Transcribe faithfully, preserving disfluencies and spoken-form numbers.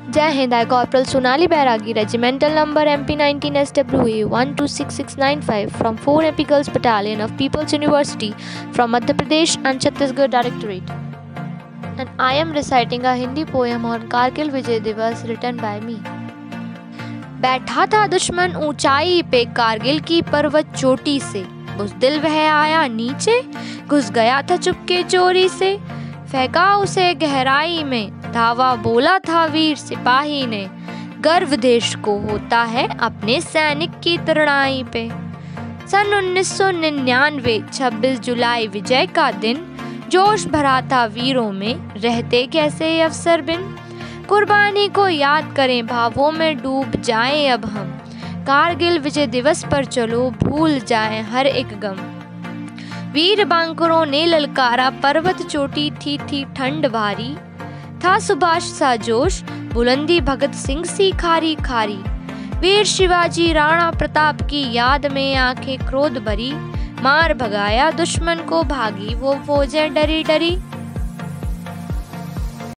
Jai Hind, I Corporal Sonali Bairagi, Regimental Number M P nineteen S W A one two six six nine five from four M P Girls Battalion of People's University from Madhya Pradesh and Chhattisgarh Directorate. And I am reciting a Hindi poem on Kargil Vijay Diwas written by me. बैठा था दुश्मन ऊंचाई पे कारगिल की पर्वत चोटी से, बुज़दिल वह आया नीचे, घुस गया था चुपके चोरी से, फेंका उसे गहराई में, धावा बोला था वीर सिपाही ने, गर्व देश को होता है अपने सैनिक की तरुणाई पे। सन उन्नीस सौ निन्यानवे छब्बीस जुलाई विजय का दिन, जोश भरा था वीरों में, रहते कैसे अफसर बिन, कुर्बानी को याद करें भावों में डूब जाएं अब हम, कारगिल विजय दिवस पर चलो भूल जाएं हर एक गम। वीर बांकुरों ने ललकारा पर्वत चोटी थी थी ठंड भारी, था सुभाष सा जोश बुलंदी भगत सिंह सी खारी खारी, वीर शिवाजी राणा प्रताप की याद में आंखें क्रोध भरी, मार भगाया दुश्मन को भागी वो फौजें डरी डरी।